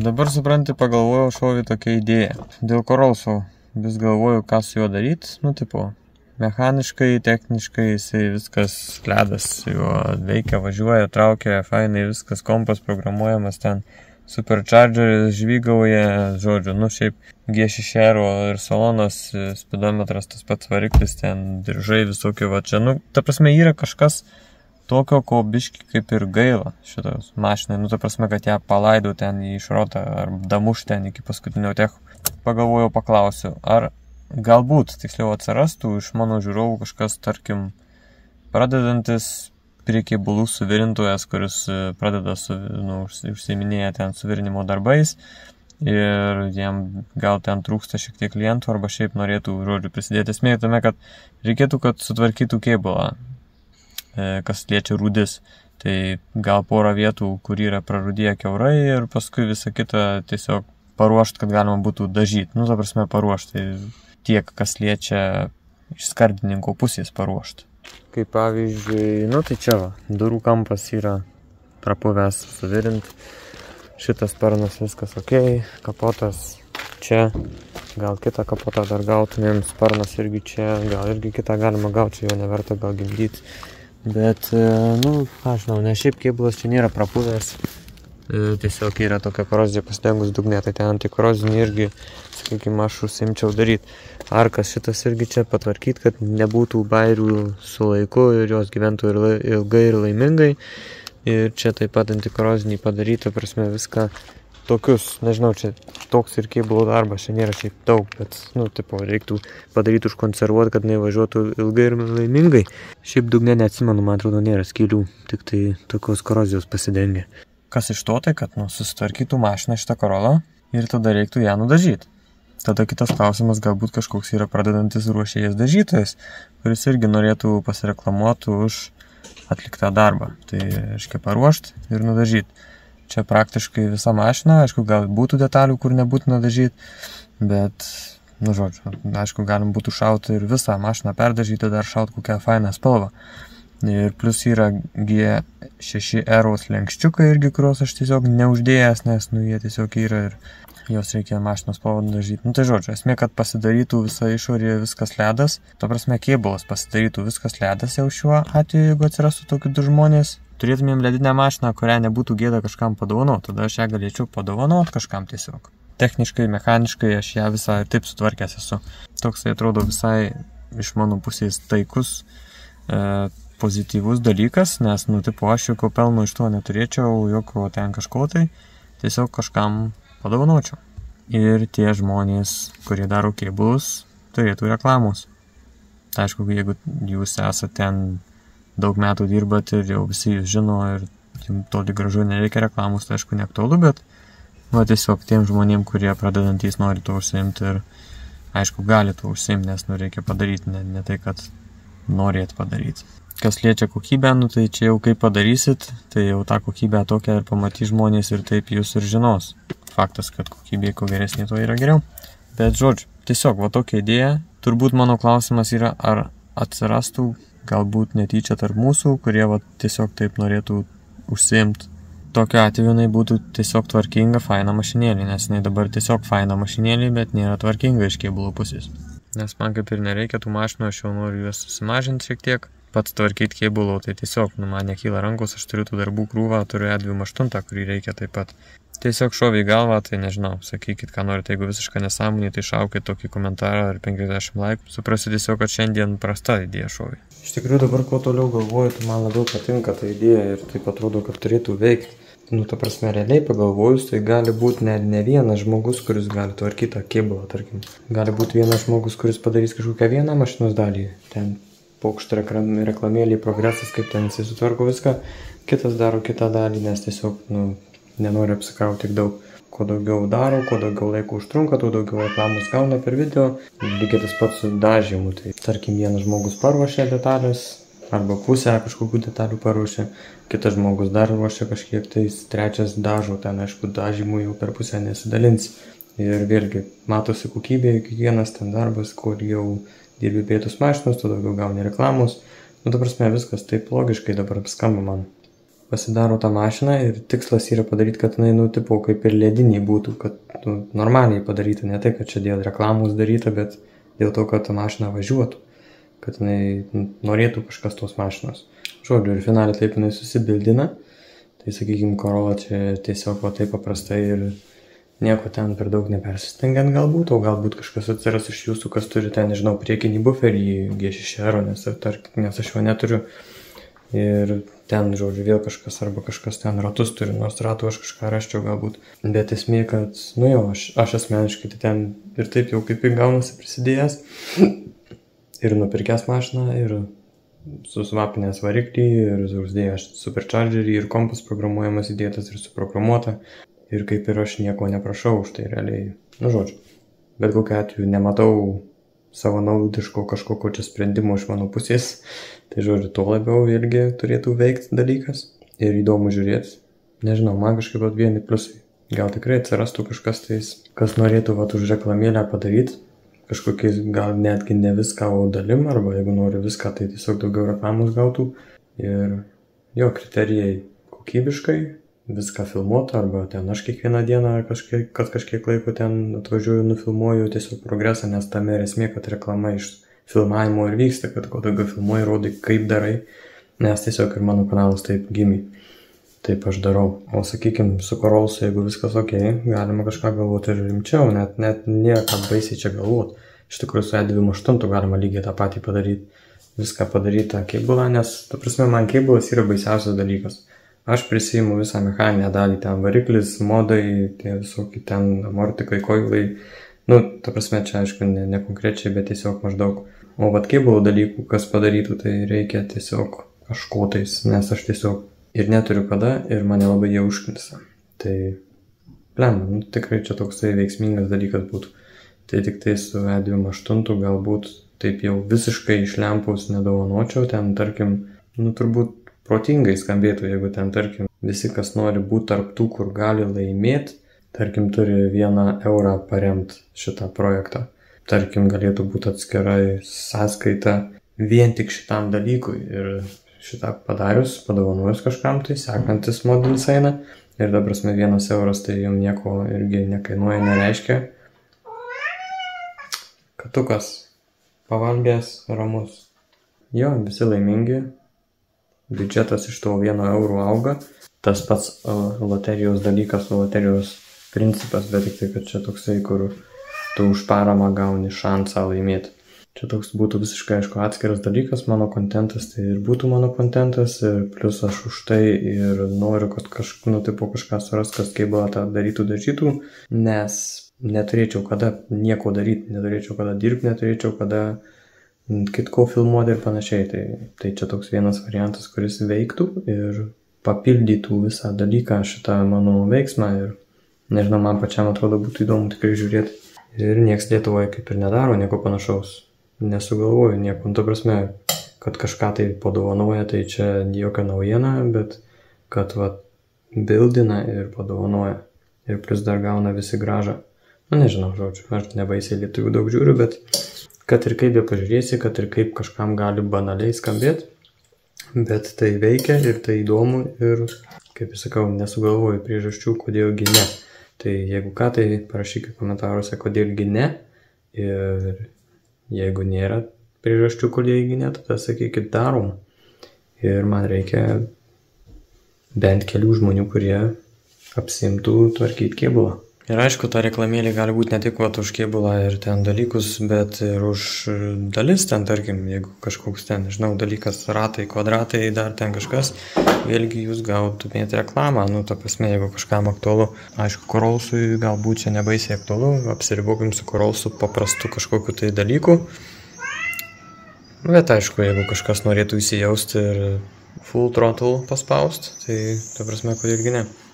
Dabar supranti, pagalvojau šovį tokią idėją. Dėl Corolso vis galvoju, ką su juo daryti. Mechaniškai, techniškai, jisai viskas ledas, juo veikia, važiuoja, traukia, fainai, viskas kompas programuojamas ten. Superchargeris žvygauja, žodžiu, šiaip G6 ir salonas, speedometras, tas pats variklis, ten diržai visokių, čia, ta prasme, yra kažkas tokio, ko biški kaip ir gaila šitos mašinai, ta prasme, kad ją palaidau ten į šrotą ar damuš ten iki paskutinio techo. Pagalvojau, paklausiu, ar galbūt, tiksliau, atsirastų iš mano žiūrovų kažkas, tarkim, pradedantis prie kėbulų suvirintojas, kuris pradeda užsiiminėja ten suvirinimo darbais ir jam gal ten trūksta šiek tiek klientų arba šiaip norėtų, žodžiu, prisidėti. Esmė tame, kad reikėtų, kad sutvarkytų kėbulą, kas liečia rūdis. Tai gal porą vietų, kur yra prarūdėję kiaurai ir paskui visą kitą tiesiog paruošti, kad galima būtų dažyti. Ta prasme paruošti. Tai tiek, kas liečia iš skardininko pusės paruošti. Kaip pavyzdžiui, tai čia va, durų kampas yra prapuvęs suvirint. Šitas sparnas viskas ok, kapotas čia, gal kitą kapotą dar gautumėm, sparnas irgi čia, gal irgi kitą galima gauti, čia jo neverta gal gimdyti. Bet, aš žinau, ne šiaip kėbulas čia nėra prapuvęs, tiesiog yra tokia korozija pasidengus dugne, tai ten antikorozinį irgi, sakykime, aš užsiimčiau daryti. Arkas šitas irgi čia patvarkyti, kad nebūtų bairių su laiku ir jos gyventų ir ilgai ir laimingai. Ir čia taip pat antikorozinį padaryti, prasme viską tokius, nežinau, čia toks ir kėbulo darbas, čia nėra šiaip daug, bet, reiktų padaryti užkonservuoti, kad nevažiuotų ilgai ir laimingai. Šiaip dugne neatsimenu, man atrodo, nėra skylių, tik tai tokios korozijos pasidengia. Kas iš to tai, kad, susitvarkytų mašiną šitą Corolą ir tada reiktų ją nudažyti. Tada kitas klausimas, galbūt kažkoks yra pradedantis ruošėjas dažytojas, kuris irgi norėtų pasireklamuoti už atliktą darbą. Tai reiškia paruošti ir nudažyti. Čia praktiškai visa mašina, aišku, gal būtų detalių, kur nebūtina dažyti, bet, aišku, galim būtų šauti ir visą mašiną perdažyti, dar šauti kokią fainą spalvą. Ir plus yra G6 Eros lenkščiukai irgi, kuriuos aš tiesiog neuždėjęs, nes, jie tiesiog yra ir jos reikia mašinos spalvą dažyti. Tai žodžiu, esmė, kad pasidarytų visa išorė viskas ledas, ta prasme kėbulas pasidarytų viskas ledas jau šiuo atveju, jeigu atsirastų tokių du žmonės. Turėtumėm ledinę mašiną, kurią nebūtų gėda kažkam padovanoti, tada aš ją galėčiau padovanoti kažkam tiesiog. Techniškai, mechaniškai aš ją visą taip sutvarkęs esu. Toksai atrodo visai iš mano pusės taikus, pozityvus dalykas, nes, aš jokio pelno iš to neturėčiau, jokio ten kažko tai, tiesiog kažkam padovanočiau. Ir tie žmonės, kurie daro kėbulus, turėtų reklamos. Tai aišku, jeigu jūs esate ten daug metų dirbat ir jau visi jūs žino ir jums toli gražu nereikia reklamos, tai aišku neaktualu, bet tiesiog tiem žmonėm, kurie pradedantys nori to užsiimti ir aišku gali to užsiimti, nes reikia padaryti, ne tai, kad norėt padaryti. Kas liečia kokybę, tai čia jau kaip padarysit, tai jau tą kokybę tokią ir pamatys žmonės ir taip jūs ir žinos. Faktas, kad kokybė kuo geresnė, to yra geriau. Bet žodžiu, tiesiog tokia idėja. Turbūt mano klausimas yra, ar atsirastų galbūt netyčia tarp mūsų, kurie tiesiog taip norėtų užsiimti. Tokiu atveju jinai būtų tiesiog tvarkinga, faina mašinėlė, nes jinai dabar tiesiog faina mašinėlė, bet nėra tvarkinga iš kėbulo pusės. Nes man kaip ir nereikia tų mašinų, aš jau noriu juos susimažinti šiek tiek. Pats tvarkyti kėbulo, tai tiesiog, man nekyla rankos, aš turiu tų darbų krūvą, turiu E28, kurį reikia taip pat. Tiesiog šovė į galvą, tai nežinau, sakykit, ką norite, jeigu visiškai nesąmonė, tai šaukit tokį komentarą ar 50 laikų. Suprasiu tiesiog, kad šiandien prasta idėja šovė. Iš tikrųjų dabar kuo toliau galvoju, tai man labiau patinka ta idėja ir taip atrodo, kad turėtų veikti. Ta prasme, realiai pagalvojus, tai gali būti ne vienas žmogus, kuris gali tvarkyti tą kėbulą, tarkim. Gali būti vienas žmogus, kuris padarys kažkokią vieną mašinos dalį, ten paukštą reklamėlį, progresas, kaip ten jisai sutvarko viską, kitas daro kitą dalį, nes tiesiog, nenori apsikrauti tiek daug. Kuo daugiau daro, kuo daugiau laiko užtrunka, tuo daugiau reklamos gauna per video. Lygiai tas pats su dažymu, tai tarkim vienas žmogus paruošia detalės, arba pusę kažkokių detalių paruošia, kitas žmogus dar ruošia kažkiek, tai trečias dažo, ten aišku dažymų jau per pusę nesidalins. Ir vėlgi, matosi kokybė, kiekvienas ten darbas, kur jau dirbi prie tos mašinos, tu daugiau gauni reklamos. Ta prasme, viskas taip logiškai dabar skamba man. pasidaro tą mašiną ir tikslas yra padaryti, kad jinai, nu, tipo, kaip ir lediniai būtų, kad normaliai padaryta, ne tai, kad čia dėl reklamos daryta, bet dėl to, kad ta mašina važiuotų, kad jinai norėtų kažkas tos mašinos. Žodžiu, ir finaliai taip jinai susibildina, tai sakykime, Corolla čia tiesiog va taip paprastai ir nieko ten per daug nepersistengiant galbūt, o galbūt kažkas atsiras iš jūsų, kas turi ten, nežinau, priekinį buferį G6R, nes aš jo neturiu. Ir ten, žodžiu, vėl kažkas arba kažkas ten ratus turi, nors ratų aš kažką raščiau galbūt. Bet esmė, kad, nu jo, aš asmeniškai tai ten ir taip jau kaip ir gaunasi prisidėjęs. Ir nupirkęs mašiną, ir susvapinęs variklį, ir uždėjęs superchargerį, ir kompas programuojamas įdėtas ir suprogramuota. Ir kaip ir aš nieko neprašau už tai realiai. Nu, žodžiu. Bet kokiu atveju nematau savo naudiško kažkokio čia sprendimo iš mano pusės. Tai žodžiu, to labiau irgi turėtų veikti dalykas. Ir įdomu žiūrėti. Nežinau, man kažkaip vieni pliusai. Gal tikrai atsirastų kažkas tais, kas norėtų už reklamėlę padaryti. Kažkokiais gal netgi ne viską, o dalim. Arba jeigu nori viską, tai tiesiog daugiau reklamos gautų. Ir jo kriterijai kokybiškai. Viską filmuoti, arba ten aš kiekvieną dieną, kad kažkiek laiko ten atvažiuoju, nufilmuoju tiesiog progresą, nes tame ir esmė, kad reklama iš filmavimo ir vyksta, kad kuo daugiau filmuoji, rodai, kaip darai, nes tiesiog ir mano kanalas taip gimė. Taip aš darau. O sakykime, su Corollsu, jeigu viskas ok, galima kažką galvoti ir rimčiau, net nėra ką baisiai čia galvoti. Iš tikrųjų, su E28 galima lygiai tą patį padaryti. Viską padaryti tą kėbulą, nes, ta prasme, man kėbulas yra baisiausias dalykas. Aš prisiimu visą mechaninę dalį, ten variklis, modai, tie visokie ten amortikai, koilai. Nu, ta prasme, čia aišku, ne konkrečiai, bet tiesiog maždaug. O vat kėbulo dalykų, kas padarytų, tai reikia tiesiog kažkotais, nes aš tiesiog ir neturiu kada ir mane labai jie užknisa. Tai, nu, tikrai čia toksai veiksmingas dalykas būtų. Tai tik tai su E28 galbūt taip jau visiškai iš lempos nedovanočiau, ten tarkim, nu, turbūt protingai skambėtų, jeigu ten, tarkim, visi, kas nori būti tarp tų, kur gali laimėti, tarkim, turi 1 eurą paremti šitą projektą. Tarkim, galėtų būti atskirai sąskaita vien tik šitam dalykui. Ir šitą padarius, padovanojus kažkam, tai sekantis modelis eina. Ir dabar prasme 1 euras tai jums nieko irgi nekainuoja, nereiškia. Katukas pavalgęs, ramus. Jo, visi laimingi. Biudžetas iš to 1 eurų auga. Tas pats loterijos dalykas, loterijos principas, bet tik tai, kad čia toksai, kur tu už paramą gauni šansą laimėti. Čia toks būtų visiškai, aišku, atskiras dalykas, mano kontentas, tai ir būtų mano kontentas, ir plus aš už tai ir noriu, kad kažką suras, kas kėbulą tą darytų, dažytų, nes neturėčiau kada nieko daryti, neturėčiau kada dirbti, neturėčiau kada kitko filmuoti ir panašiai. Tai čia toks vienas variantas, kuris veiktų ir papildytų visą dalyką, šitą mano veiksmą ir nežinau, man pačiam atrodo būtų įdomu tikrai žiūrėti. Ir nieks Lietuvoje kaip ir nedaro nieko panašaus. Nesugalvoju nieko, ta prasme, kad kažką tai padovanoja, tai čia jokia naujiena, bet kad bildina ir padovanoja. Ir plus dar gauna visi gražą. Nu nežinau, žodžiu, aš nebaisiai lietuvių daug žiūriu, bet kad ir kaip jie pažiūrėsi, kad ir kaip kažkam gali banaliai skambėti, bet tai veikia ir tai įdomu ir, kaip aš sakau, nesugalvoju priežasčių, kodėlgi ne. Tai jeigu ką, tai parašykite komentaruose, kodėlgi ne. Ir jeigu nėra priežasčių, kodėlgi ne, tada sakykit darom. Ir man reikia bent kelių žmonių, kurie apsimtų tvarkyti kėbulą. Ir aišku, ta reklamėlė gali būti ne tik už kėbulą ir ten dalykus, bet ir už dalis ten, tarkim, jeigu kažkoks ten, nežinau, dalykas, ratai, kvadratai, dar ten kažkas, vėlgi jūs gautumėte reklamą, nu, ta prasme, jeigu kažkam aktualu. Aišku, Corollsui galbūt čia nebaisiai aktualu, apsiribokim su Corollsu paprastu kažkokiu tai dalyku. Bet aišku, jeigu kažkas norėtų įsijausti ir full throttle paspaust, tai ta prasme, kodėlgi ne.